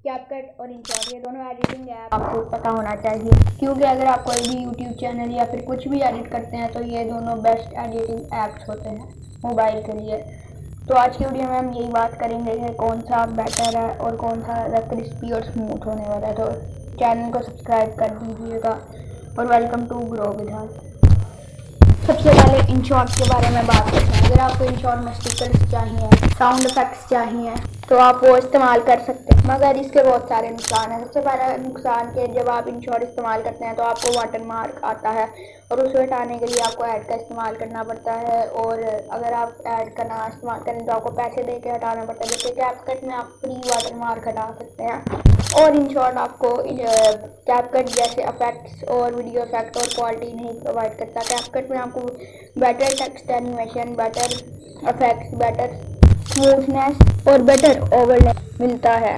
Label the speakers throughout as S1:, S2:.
S1: CapCut और InShot ये दोनों एडिटिंग ऐप आपको पता होना चाहिए, क्योंकि अगर आप कोई भी यूट्यूब चैनल या फिर कुछ भी एडिट करते हैं तो ये दोनों बेस्ट एडिटिंग ऐप्स होते हैं मोबाइल के लिए। तो आज की वीडियो में हम यही बात करेंगे कि कौन सा बेटर है और कौन सा ज़्यादा क्रिस्पी और स्मूथ होने वाला है। तो चैनल को सब्सक्राइब कर दीजिएगा और welcome to grow with us. सबसे पहले इनशॉट के बारे में बात करते हैं। अगर आपको इनशॉट में स्टिकर्स चाहिए, साउंड इफेक्ट्स चाहिए तो आप वो इस्तेमाल कर सकते हैं, मगर इसके बहुत सारे नुकसान हैं। सबसे पहला नुकसान कि जब आप इनशॉट इस्तेमाल करते हैं तो आपको वाटरमार्क आता है और उसे हटाने के लिए आपको ऐड का इस्तेमाल करना पड़ता है, और अगर आप ऐड का ना इस्तेमाल करें तो आपको पैसे दे के हटाना पड़ता है। जैसे कैपकट में आप फ्री वाटरमार्क हटा सकते हैं और इनशॉट आपको कैपकट जैसे इफेक्ट्स और वीडियो इफेक्ट और क्वालिटी नहीं प्रोवाइड करता। कैपकट में आपको better text animation, better effects, better smoothness और बेटर ओवरले मिलता है।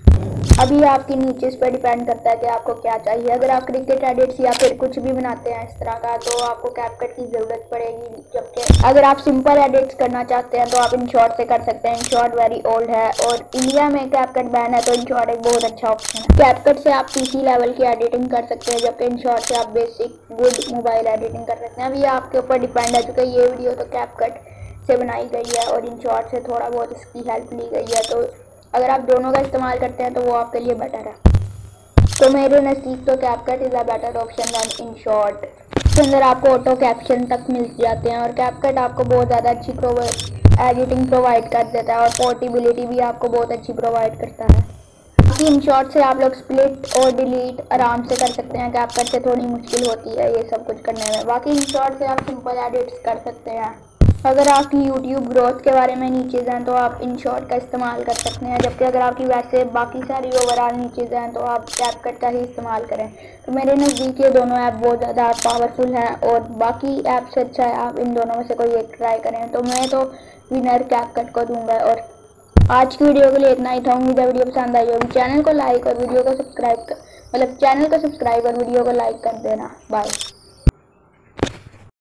S1: अभी आपकी नीचे पर डिपेंड करता है कि आपको क्या चाहिए। अगर आप क्रिकेट एडिट्स या फिर कुछ भी बनाते हैं इस तरह का तो आपको कैपकट की ज़रूरत पड़ेगी, जबकि अगर आप सिंपल एडिट्स करना चाहते हैं तो आप इनशॉट से कर सकते हैं। इनशॉट वेरी ओल्ड है और इंडिया में कैपकट बैन है, तो इनशॉट एक बहुत अच्छा ऑप्शन है। कैपकट से आप पीसी लेवल की एडिटिंग कर सकते हैं, जबकि इनशॉट से आप बेसिक गुड मोबाइल एडिटिंग कर सकते हैं। अभी आपके ऊपर डिपेंड है, चूँकि ये वीडियो तो कैपकट से बनाई गई है और इनशॉट से थोड़ा बहुत इसकी हेल्प ली गई है, तो अगर आप दोनों का इस्तेमाल करते हैं तो वो आपके लिए बेटर है। तो मेरे नज़दीक तो CapCut is a better option than InShot. इसके अंदर आपको ऑटो कैप्शन तक मिल जाते हैं और कैपकट आपको बहुत ज़्यादा अच्छी एडिटिंग प्रोवाइड कर देता है और पोर्टेबिलिटी भी आपको बहुत अच्छी प्रोवाइड करता है। बाकी इनशॉट से आप लोग स्प्लिट और डिलीट आराम से कर सकते हैं, कैपकट से थोड़ी मुश्किल होती है ये सब कुछ करने में। बाकी इनशॉट से आप सिंपल एडिट्स कर सकते हैं। अगर आपकी यूट्यूब ग्रोथ के बारे में नीचेज हैं तो आप इनशॉट का इस्तेमाल कर सकते हैं, जबकि अगर आपकी वैसे बाकी सारी ओवरऑल नीचेज हैं तो आप कैपकट का ही इस्तेमाल करें। तो मेरे नज़दीक ये दोनों ऐप बहुत ज़्यादा पावरफुल हैं और बाकी ऐप से अच्छा है आप इन दोनों में से कोई एक ट्राई करें। तो मैं तो विनर कैपकट को दूंगा। और आज की वीडियो के लिए इतना ही था। उम्मीद है वीडियो पसंद आई होगी। चैनल को लाइक और वीडियो को सब्सक्राइब चैनल को सब्सक्राइब और वीडियो को लाइक कर देना। बाय।